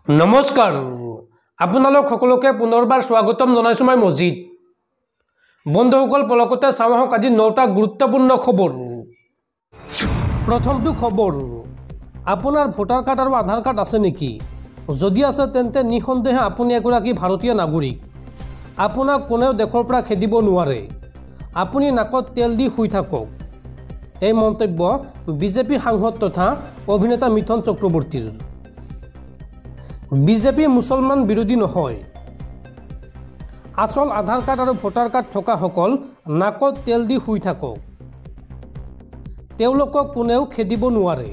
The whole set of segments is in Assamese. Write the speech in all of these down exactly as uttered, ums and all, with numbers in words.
नमस्कार आपनालोक सकलोके पुनर्बार स्वागतम जनाइছো मैं मजिद बंधुসকল पलकते चाওক আজি नौटा गुरुत्वपूर्ण खबर। प्रथमটো खबर आपनार भोटार कार्ड और आधार कार्ड आछे नेकी जदि आछे तेन्ते निसंदेहे आपुनि एगराकी भारतीय नागरिक आपनाक कोनेও देशर পৰা खेदिब নোৱাৰে आपुनि नाकत तेल दी শুই থাকক এই মন্তব্য বিজেপি সাংসদ তথা অভিনেতা মিথুন চক্ৰৱৰ্তীৰ। বিজেপি মুছলমান বিৰোধী নহয় আসল आधार कार्ड और भोटार कार्ड थका सकल नाकत तेल दी শুই থাকক তেওঁলোকক কোনেও খেদিব নোৱাৰে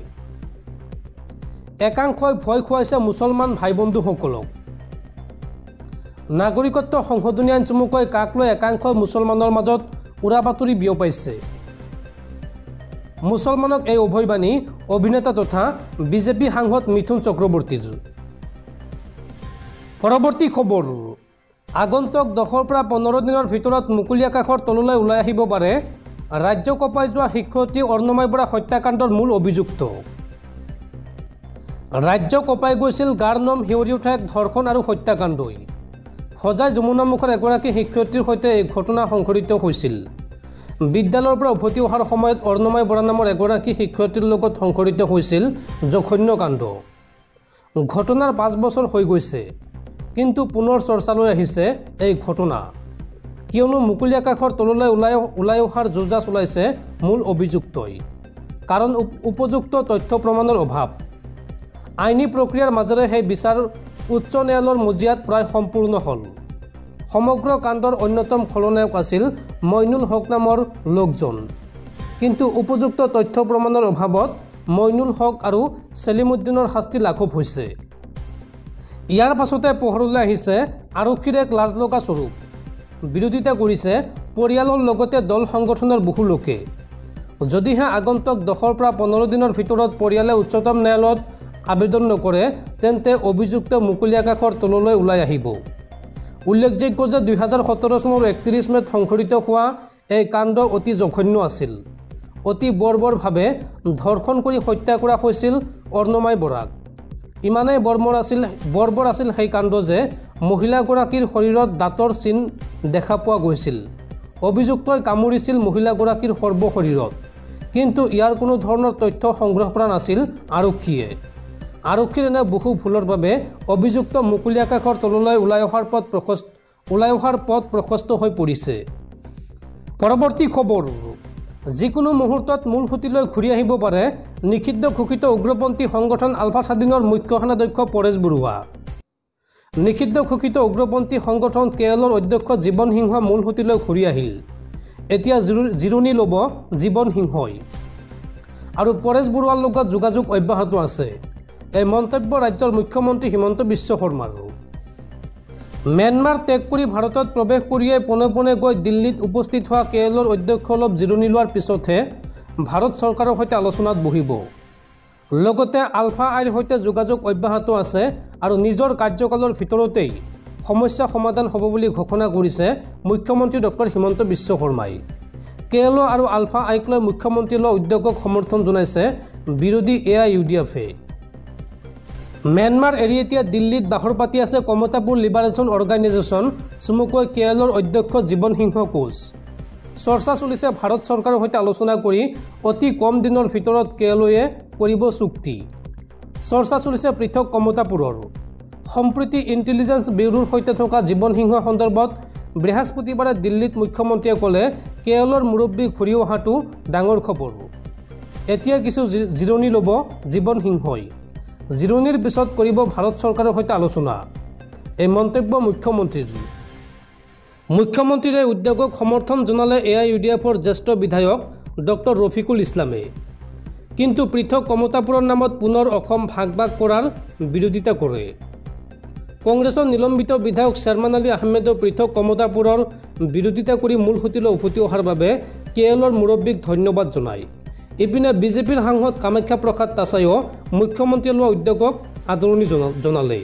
একাংশই ভয় খুৱাইছে মুছলমান ভাই বন্ধুসকলক। নাগৰিকত্ব সংশোধনী আইন চমুকৈ কাক লৈ একাংশ মুছলমানৰ মাজত উৰা বাতৰি বিয়পাইছে। মুছলমানক এই অভয়বাণী অভিনেতা তথা বিজেপি সাংসদ মিথুন চক্ৰৱৰ্তীৰ। পৰৱৰ্তী খবৰ আগন্তুক দহৰ পৰা পোন্ধৰ দিনৰ ভিতৰত মুকলি আকাশৰ তললৈ ওলাই আহিব পাৰে ৰাজ্য কপাই যোৱা শিক্ষয়িত্ৰী অৰ্ণময় বৰা হত্যাকাণ্ডৰ মূল অভিযুক্ত। ৰাজ্য কপাই গৈছিল গাৰ নম হিয়ৰি উঠা এক ধৰ্ষণ আৰু হত্যাকাণ্ডই। সজাই যমুনামুখৰ এগৰাকী শিক্ষয়িত্ৰীৰ সৈতে এই ঘটনা সংঘটিত হৈছিল। বিদ্যালয়ৰ পৰা উভতি অহাৰ সময়ত অৰ্ণময় বৰা নামৰ এগৰাকী শিক্ষয়িত্ৰীৰ লগত সংঘটিত হৈছিল জঘন্য কাণ্ড। ঘটনাৰ পাঁচ বছৰ হৈ গৈছে কিন্তু পুনৰ চৰ্চালৈ আহিছে এই ঘটনা কিয়নো মুকলি আকাশৰ তললৈ ওলাই ওলাই অহাৰ যোজা চলাইছে মূল অভিযুক্তই কাৰণ উপযুক্ত তথ্য প্ৰমাণৰ অভাৱ। আইনী প্ৰক্ৰিয়াৰ মাজেৰে সেই বিচাৰ উচ্চ ন্যায়ালয়ৰ মজিয়াত প্ৰায় সম্পূৰ্ণ হ'ল। সমগ্ৰ কাণ্ডৰ অন্যতম খলনায়ক আছিল মইনুল হক নামৰ লোকজন কিন্তু উপযুক্ত তথ্য প্ৰমাণৰ অভাৱত মইনুল হক আৰু সেলিমুদ্দিনৰ শাস্তি লাঘৱ হৈছে। ইয়াৰ পাছতে পোহৰলৈ আহিছে আৰক্ষীৰ এক লাজ লগা স্বৰূপ। বিৰোধিতা কৰিছে পৰিয়ালৰ লগতে দল সংগঠনৰ বহু লোকে। যদিহে আগন্তুক দহৰ পৰা পোন্ধৰ দিনৰ ভিতৰত পৰিয়ালে উচ্চতম ন্যায়ালয়ত আবেদন নকৰে তেন্তে অভিযুক্ত মুকলি আকাশৰ তললৈ ওলাই আহিব। উল্লেখযোগ্য যে দুই হাজাৰ সোতৰ চনৰ একত্ৰিছ মেত সংঘটিত হোৱা এই কাণ্ড অতি জঘন্য আছিল। অতি বৰ্বৰভাৱে ধৰ্ষণ কৰি হত্যা কৰা হৈছিল অৰ্ণময় বৰাক। ইমানেই বৰ্বৰ আছিল বৰ্বৰ আছিল সেই কাণ্ড যে মহিলাগৰাকীৰ শৰীৰত দাঁতৰ চিন দেখা পোৱা গৈছিল। অভিযুক্তই কামুৰিছিল মহিলাগৰাকীৰ সৰ্বশৰীৰত কিন্তু ইয়াৰ কোনো ধৰণৰ তথ্য সংগ্ৰহ কৰা নাছিল আৰক্ষীয়ে। আৰক্ষীৰ এনে বহু ভুলৰ বাবে অভিযুক্ত মুকলি আকাশৰ তললৈ ওলাই অহাৰ পথ প্ৰশস্ত ওলাই অহাৰ পথ প্ৰশস্ত হৈ পৰিছে। পৰৱৰ্তী খবৰ যিকোনো মুহূৰ্তত মূল সুঁতিলৈ ঘূৰি আহিব পাৰে নিষিদ্ধ ঘোষিত উগ্ৰপন্থী সংগঠন আলফা স্বাধীনৰ মুখ্য সেনাধ্যক্ষ পৰেশ বৰুৱা। নিষিদ্ধ ঘোষিত উগ্ৰপন্থী সংগঠন কে এলৰ অধ্যক্ষ জীৱন সিংহ মূল সুঁতিলৈ ঘূৰি আহিল। এতিয়া জিৰণি ল'ব জীৱন সিংহই আৰু পৰেশ বৰুৱাৰ লগত যোগাযোগ অব্যাহত আছে এই মন্তব্য ৰাজ্যৰ মুখ্যমন্ত্ৰী হিমন্ত বিশ্ব শৰ্মাৰ। म्यानमार ত্যাগ কৰি ভাৰতত প্ৰৱেশ কৰিয়ে পোনে পোনে গৈ দিল্লীত উপস্থিত হোৱা কে এলৰ অধ্যক্ষ অলপ জিৰণি লোৱাৰ পিছতহে ভাৰত চৰকাৰৰ সৈতে আলোচনাত বহিব। লগতে আলফা আইৰ সৈতে যোগাযোগ অব্যাহত আছে আৰু নিজৰ কাৰ্যকালৰ ভিতৰতেই সমস্যা সমাধান হ'ব বুলি ঘোষণা কৰিছে মুখ্যমন্ত্ৰী ডক্টৰ হিমন্ত বিশ্ব শৰ্মাই। কে এল আৰু আলফা আইক লৈ মুখ্যমন্ত্ৰীৰ লোৱা উদ্যোগক সমৰ্থন জনাইছে বিৰোধী এ আই ইউ ডি এফে। म्यानमार এৰি এতিয়া দিল্লীত বাহৰ পাতি আছে কমতাপুৰ লিবাৰেশ্যন অৰ্গেনাইজেশ্যন চমুকৈ কে এলৰ অধ্যক্ষ জীৱন সিংহ কোচ। চৰ্চা চলিছে ভাৰত চৰকাৰৰ সৈতে আলোচনা কৰি অতি কম দিনৰ ভিতৰত কে এলয়ে কৰিব চুক্তি। চৰ্চা চলিছে পৃথক কমতাপুৰৰ। সম্প্ৰতি ইণ্টেলিজেন্স ব্যুৰোৰ সৈতে থকা জীৱন সিংহ সন্দৰ্ভত বৃহস্পতিবাৰে দিল্লীত মুখ্যমন্ত্ৰীয়ে ক'লে কে এলৰ মুৰব্বী ঘূৰি অহাটো ডাঙৰ খবৰ। এতিয়া কিছু জিৰণি ল'ব জীৱন সিংহই। জিৰণিৰ পিছত কৰিব ভাৰত চৰকাৰৰ সৈতে আলোচনা এই মন্তব্য মুখ্যমন্ত্ৰীৰ। মুখ্যমন্ত্ৰীৰ এই উদ্যোগক সমৰ্থন জনালে এ আই ইউ ডি এফৰ জ্যেষ্ঠ বিধায়ক ডক্টৰ ৰফিকুল ইছলামে কিন্তু পৃথক কমতাপুৰৰ নামত পুনৰ অসম ভাগ ভাগ কৰাৰ বিৰোধিতা কৰে। কংগ্ৰেছৰ নিলম্বিত বিধায়ক শ্বেৰমান আলী আহমেদেও পৃথক কমতাপুৰৰ বিৰোধিতা কৰি মূল সুঁতিলৈ উভতি অহাৰ বাবে কে এলৰ মুৰব্বীক ধন্যবাদ জনায়। ইপিনে বিজেপিৰ সাংসদ কামাখ্যা প্ৰসাদ তাছাইও মুখ্যমন্ত্ৰীয়ে লোৱা উদ্যোগক আদৰণি জনালে।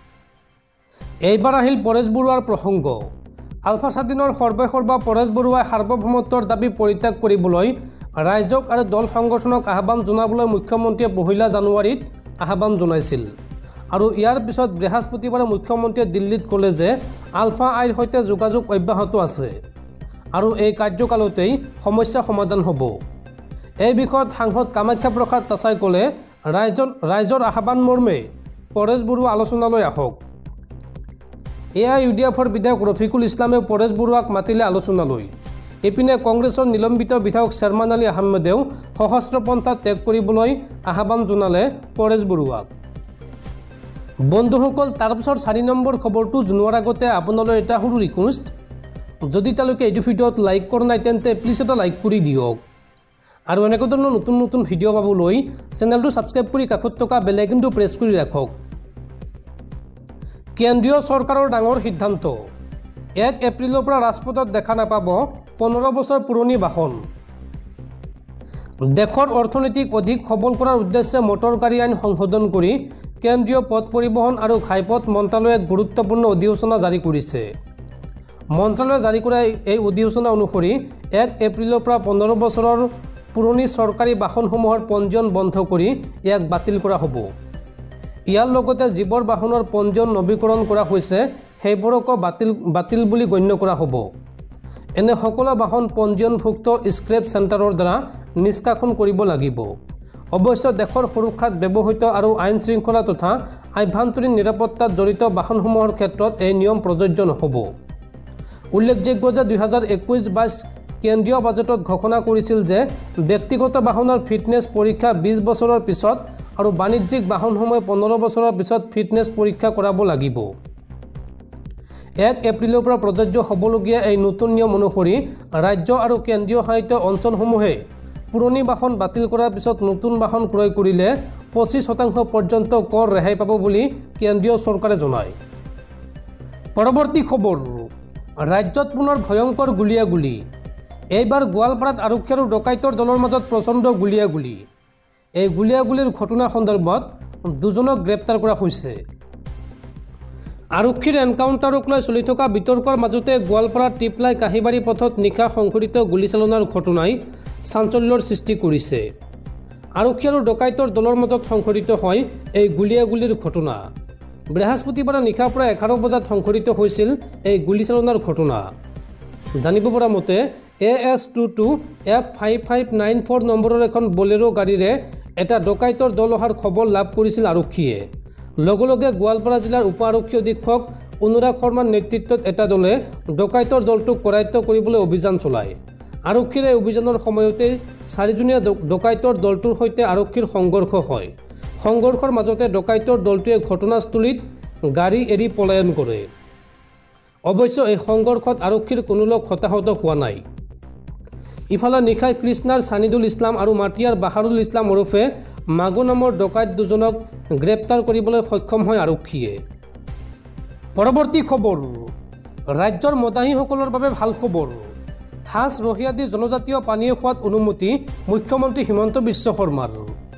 এইবাৰ আহিল পৰেশ বৰুৱাৰ প্ৰসংগ। আলফা স্বাধীনৰ সৰ্বেসৰ্বা পৰেশ বৰুৱাই সাৰ্বভৌমত্বৰ দাবী পৰিত্যাগ কৰিবলৈ ৰাইজক আৰু দল সংগঠনক আহ্বান জনাবলৈ মুখ্যমন্ত্ৰীয়ে পহিলা জানুৱাৰীত আহ্বান জনাইছিল আৰু ইয়াৰ পিছত বৃহস্পতিবাৰে মুখ্যমন্ত্ৰীয়ে দিল্লীত ক'লে যে আলফা আইৰ সৈতে যোগাযোগ অব্যাহত আছে আৰু এই কাৰ্যকালতেই সমস্যা সমাধান হ'ব। এই বিষয়ত সাংসদ কামাখ্যা প্ৰসাদ তাছাই ক'লে ৰাইজৰ ৰাইজৰ আহ্বান মৰ্মে পৰেশ বৰুৱা আলোচনালৈ আহক। এ আই ইউ ডি এফৰ বিধায়ক ৰফিকুল ইছলামে পৰেশ বৰুৱাক মাতিলে আলোচনালৈ। ইপিনে কংগ্ৰেছৰ নিলম্বিত বিধায়ক শ্বেৰমান আলী আহমেদেও সশস্ত্ৰ পন্থা ত্যাগ কৰিবলৈ আহ্বান জনালে পৰেশ বৰুৱাক। বন্ধুসকল, তাৰপিছত চাৰি নম্বৰ খবৰটো জনোৱাৰ আগতে আপোনালৈ এটা সৰু ৰিকুৱেষ্ট, যদি তেওঁলোকে এইটো ভিডিঅ'ত লাইক কৰা নাই তেন্তে প্লিজ এটা লাইক কৰি দিয়ক আৰু এনেকুৱা ধৰণৰ নতুন নতুন ভিডিঅ' পাবলৈ চেনেলটো ছাবস্ক্ৰাইব কৰি কাষত থকা বেল আইকনটো প্ৰেছ কৰি ৰাখক। কেন্দ্ৰীয় চৰকাৰৰ ডাঙৰ সিদ্ধান্ত, এক এপ্ৰিলৰ পৰা ৰাজপথত দেখা নাপাব পোন্ধৰ বছৰ পুৰণি বাহন। দেশৰ অৰ্থনীতিক অধিক সবল কৰাৰ উদ্দেশ্যে মটৰ গাড়ী আইন সংশোধন কৰি কেন্দ্ৰীয় পথ পৰিবহণ আৰু ঘাইপথ মন্ত্ৰালয়ে এক গুৰুত্বপূৰ্ণ অধিসূচনা জাৰি কৰিছে। মন্ত্ৰালয়ে জাৰি কৰা এই অধিসূচনা অনুসৰি এক এপ্ৰিলৰ পৰা পোন্ধৰ বছৰৰ পুৰণি চৰকাৰী বাহনসমূহৰ পঞ্জীয়ন বন্ধ কৰি ইয়াক বাতিল কৰা হ'ব। ইয়াৰ লগতে যিবোৰ বাহনৰ পঞ্জীয়ন নৱীকৰণ কৰা হৈছে সেইবোৰকো বাতিল বাতিল বুলি গণ্য কৰা হ'ব। এনে সকলো বাহন পঞ্জীয়নভুক্ত স্ক্ৰেপ চেণ্টাৰৰ দ্বাৰা নিষ্কাশন কৰিব লাগিব। অৱশ্যে দেশৰ সুৰক্ষাত ব্যৱহৃত আৰু আইন শৃংখলা তথা আভ্যন্তৰীণ নিৰাপত্তাত জড়িত বাহনসমূহৰ ক্ষেত্ৰত এই নিয়ম প্ৰযোজ্য নহ'ব। উল্লেখযোগ্য যে দুই হাজাৰ একৈছ বাইছ কেন্দ্ৰীয় বাজেটত ঘোষণা কৰিছিল যে ব্যক্তিগত বাহনৰ ফিটনেছ পৰীক্ষা বিছ বছৰৰ পিছত আৰু বাণিজ্যিক বাহনসমূহে পোন্ধৰ বছৰৰ পিছত ফিটনেছ পৰীক্ষা কৰাব লাগিব। এক এপ্ৰিলৰ পৰা প্ৰযোজ্য হ'বলগীয়া এই নতুন নিয়ম অনুসৰি ৰাজ্য আৰু কেন্দ্ৰীয় শাসিত অঞ্চলসমূহে পুৰণি বাহন বাতিল কৰাৰ পিছত নতুন বাহন ক্ৰয় কৰিলে পঁচিছ শতাংশ পৰ্যন্ত কৰ ৰেহাই পাব বুলি কেন্দ্ৰীয় চৰকাৰে জনায়। পৰৱৰ্তী খবৰ, ৰাজ্যত পুনৰ ভয়ংকৰ গুলীয়াগুলী। এইবাৰ গোৱালপাৰাত আৰক্ষী আৰু ডকাইতৰ দলৰ মাজত প্ৰচণ্ড গুলীয়াগুলী। এই গুলীয়াগুলীৰ ঘটনা সন্দৰ্ভত দুজনক গ্ৰেপ্তাৰ কৰা হৈছে। আৰক্ষীৰ এনকাউণ্টাৰক লৈ চলি থকা বিতৰ্কৰ মাজতে গোৱালপাৰাৰ টিপলাই কাহিবাৰী পথত নিশা সংঘটিত গুলীচালনাৰ ঘটনাই চাঞ্চল্যৰ সৃষ্টি কৰিছে। আৰক্ষী আৰু ডকাইতৰ দলৰ মাজত সংঘটিত হয় এই গুলীয়াগুলীৰ ঘটনা। বৃহস্পতিবাৰে নিশাৰ পৰা এঘাৰ বজাত সংঘটিত হৈছিল এই গুলীচালনাৰ ঘটনা। জানিব পৰা মতে A S two two F five five nine four নম্বৰৰ এখন বলেৰো গাড়ীৰে এটা ডকাইতৰ দল অহাৰ খবৰ লাভ কৰিছিল আৰক্ষীয়ে। লগে লগে গোৱালপাৰা জিলাৰ উপ আৰক্ষী অধীক্ষক অনুৰাগ শৰ্মাৰ নেতৃত্বত এটা দলে ডকাইতৰ দলটোক কৰায়ত্ব কৰিবলৈ অভিযান চলায়। আৰক্ষীৰ এই অভিযানৰ সময়তে চাৰিজনীয়া ডকাইতৰ দলটোৰ সৈতে আৰক্ষীৰ সংঘৰ্ষ হয়। সংঘৰ্ষৰ মাজতে ডকাইতৰ দলটোৱে ঘটনাস্থলীত গাড়ী এৰি পলায়ন কৰে। অৱশ্যে এই সংঘৰ্ষত আৰক্ষীৰ কোনো লোক হতাহত হোৱা নাই। ইফালে নিশাই কৃষ্ণাৰ ছানিদুল ইছলাম আৰু মাটিয়াৰ বাহাৰুল ইছলাম ওৰফে মাগু নামৰ ডকাইত দুজনক গ্ৰেপ্তাৰ কৰিবলৈ সক্ষম হয় আৰক্ষীয়ে। পৰৱৰ্তী খবৰ, ৰাজ্যৰ মদাহীসকলৰ বাবে ভাল খবৰ। হাজ ৰহিয়াদী জনজাতীয় পানীয় খোৱাত অনুমতি মুখ্যমন্ত্ৰী হিমন্ত বিশ্ব শৰ্মাৰ।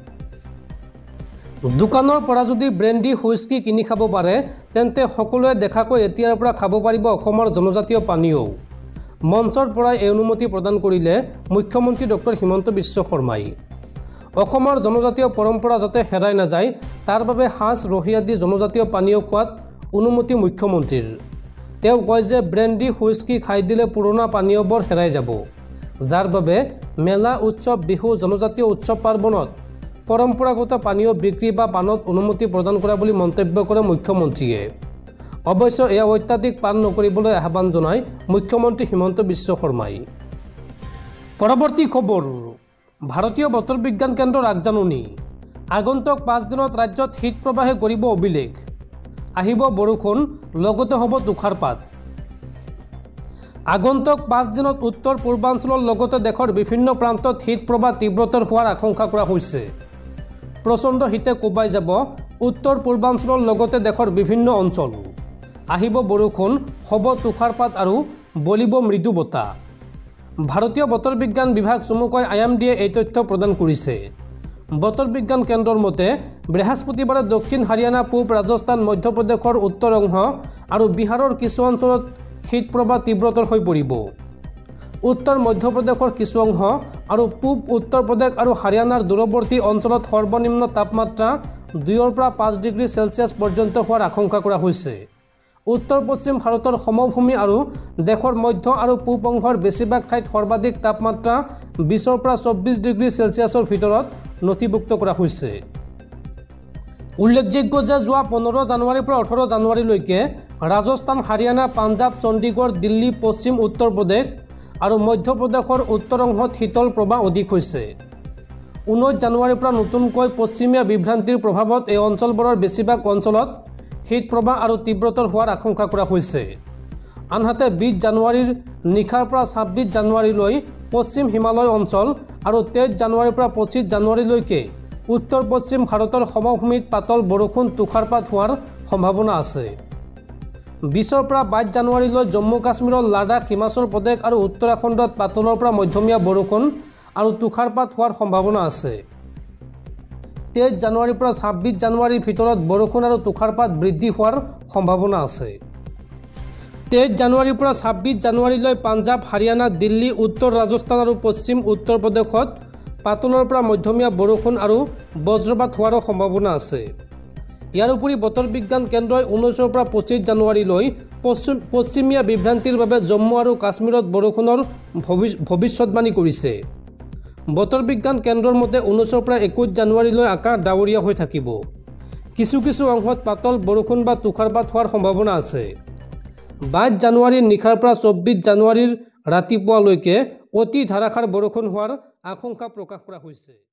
দোকানৰ পৰা যদি ব্ৰেণ্ডি হুইস্কি কিনি খাব পাৰে তেন্তে সকলোৱে দেখাকৈ এতিয়াৰ পৰা খাব পাৰিব অসমৰ জনজাতীয় পানীয়ও। মঞ্চৰ পৰাই এই অনুমতি প্ৰদান কৰিলে মুখ্যমন্ত্ৰী ডক্টৰ হিমন্ত বিশ্ব শৰ্মাই। অসমৰ জনজাতীয় পৰম্পৰা যাতে হেৰাই নাযায় তাৰ বাবে হাজ ৰহিয়াদী জনজাতীয় পানীয় খোৱাত অনুমতি মুখ্যমন্ত্ৰীৰ। তেওঁ কয় যে ব্ৰেণ্ডি হুইস্কি খাই দিলে পুৰণা পানীয়বোৰ হেৰাই যাব, যাৰ বাবে মেলা উৎসৱ বিহু জনজাতীয় উৎসৱ পাৰ্বণত পৰম্পৰাগত পানীয় বিক্ৰী বা পানত অনুমতি প্ৰদান কৰা বুলি মন্তব্য কৰে মুখ্যমন্ত্ৰীয়ে। অৱশ্যে এয়া অত্যাধিক পান নকৰিবলৈ আহ্বান জনায় মুখ্যমন্ত্ৰী হিমন্ত বিশ্ব শৰ্মাই। পৰৱৰ্তী খবৰ, ভাৰতীয় বতৰ বিজ্ঞান কেন্দ্ৰৰ আগজাননী। আগন্তুক পাঁচ দিনত ৰাজ্যত শীত প্ৰৱাহে কৰিব অভিলেখ। আহিব বৰষুণ, লগতে হ'ব তুষাৰপাত। আগন্তুক পাঁচ দিনত উত্তৰ পূৰ্বাঞ্চলৰ লগতে দেশৰ বিভিন্ন প্ৰান্তত শীত প্ৰৱাহ তীব্ৰতৰ হোৱাৰ আশংকা কৰা হৈছে। প্ৰচণ্ড শীতে কোবাই যাব উত্তৰ পূৰ্বাঞ্চলৰ লগতে দেশৰ বিভিন্ন অঞ্চল। আহিব বৰষুণ, হ'ব তুষাৰপাত আৰু বলিব মৃদু বতাহ। ভাৰতীয় বতৰ বিজ্ঞান বিভাগ চমুকৈ আই এম ডিয়ে এই তথ্য প্ৰদান কৰিছে। বতৰ বিজ্ঞান কেন্দ্ৰৰ মতে বৃহস্পতিবাৰে দক্ষিণ হাৰিয়ানা, পূব ৰাজস্থান, মধ্যপ্ৰদেশৰ উত্তৰ অংশ আৰু বিহাৰৰ কিছু অঞ্চলত শীত প্ৰৱাহ তীব্ৰতৰ হৈ পৰিব। উত্তৰ মধ্যপ্ৰদেশৰ কিছু অংশ আৰু পূব উত্তৰ প্ৰদেশ আৰু হাৰিয়ানাৰ দূৰৱৰ্তী অঞ্চলত সৰ্বনিম্ন তাপমাত্ৰা দুইৰ পৰা পাঁচ ডিগ্ৰী চেলছিয়াছ পৰ্যন্ত হোৱাৰ আশংকা কৰা হৈছে। উত্তৰ পশ্চিম ভাৰতৰ সমভূমি আৰু দেশৰ মধ্য আৰু পূব অংশৰ বেছিভাগ ঠাইত সৰ্বাধিক তাপমাত্ৰা বিছৰ পৰা চৌব্বিছ ডিগ্ৰী চেলছিয়াছৰ ভিতৰত নথিভুক্ত কৰা হৈছে। উল্লেখযোগ্য যে যোৱা পোন্ধৰ জানুৱাৰীৰ পৰা ওঠৰ জানুৱাৰীলৈকে ৰাজস্থান, হাৰিয়ানা, পাঞ্জাৱ, চণ্ডীগড়, দিল্লী, পশ্চিম উত্তৰ প্ৰদেশ আৰু মধ্যপ্ৰদেশৰ উত্তৰ অংশত শীতল প্ৰৱাহ অধিক হৈছে। ঊনৈছ জানুৱাৰীৰ পৰা নতুনকৈ পশ্চিমীয়া বিভ্ৰান্তিৰ প্ৰভাৱত এই অঞ্চলবোৰৰ বেছিভাগ অঞ্চলত শীত প্ৰৱাহ আৰু তীব্ৰতৰ হোৱাৰ আশংকা কৰা হৈছে। আনহাতে বিছ জানুৱাৰীৰ নিশাৰ পৰা ছাব্বিছ জানুৱাৰীলৈ পশ্চিম হিমালয় অঞ্চল আৰু তেইছ জানুৱাৰীৰ পৰা পঁচিছ জানুৱাৰীলৈকে উত্তৰ পশ্চিম ভাৰতৰ সমভূমিত পাতল বৰষুণ, তুষাৰপাত হোৱাৰ সম্ভাৱনা আছে। বিছৰ পৰা বাইছ জানুৱাৰীলৈ জম্মু কাশ্মীৰৰ লাডাখ, হিমাচল প্ৰদেশ আৰু উত্তৰাখণ্ডত পাতলৰ পৰা মধ্যমীয়া বৰষুণ আৰু তুষাৰপাত হোৱাৰ সম্ভাৱনা আছে। তেইছ জানুৱাৰীৰ পৰা ছাব্বিছ জানুৱাৰীৰ ভিতৰত বৰষুণ আৰু তুষাৰপাত বৃদ্ধি হোৱাৰ সম্ভাৱনা আছে। তেইছ জানুৱাৰীৰ পৰা ছাব্বিছ জানুৱাৰীলৈ পাঞ্জাৱ, হাৰিয়ানা, দিল্লী, উত্তৰ ৰাজস্থান আৰু পশ্চিম উত্তৰ প্ৰদেশত পাতলৰ পৰা মধ্যমীয়া বৰষুণ আৰু বজ্ৰপাত হোৱাৰো সম্ভাৱনা আছে। ইয়াৰ উপৰি বতৰ বিজ্ঞান কেন্দ্ৰই ঊনৈছৰ পৰা পঁচিছ জানুৱাৰীলৈ পশ্চিম পশ্চিমীয়া বিভ্ৰান্তিৰ বাবে জম্মু আৰু কাশ্মীৰত বৰষুণৰ ভৱিষ্যতবাণী কৰিছে। বতৰ বিজ্ঞান কেন্দ্ৰৰ মতে ঊনৈছৰ পৰা একৈছ জানুৱাৰীলৈ আকাশ ডাৱৰীয়া হৈ থাকিব। কিছু কিছু অংশত পাতল বৰষুণ বা তুষাৰপাত হোৱাৰ সম্ভাৱনা আছে। বাইছ জানুৱাৰীৰ নিশাৰ পৰা চৌব্বিছ জানুৱাৰীৰ ৰাতিপুৱালৈকে অতি ধাৰাসাৰ বৰষুণ হোৱাৰ আশংকা প্ৰকাশ কৰা হৈছে।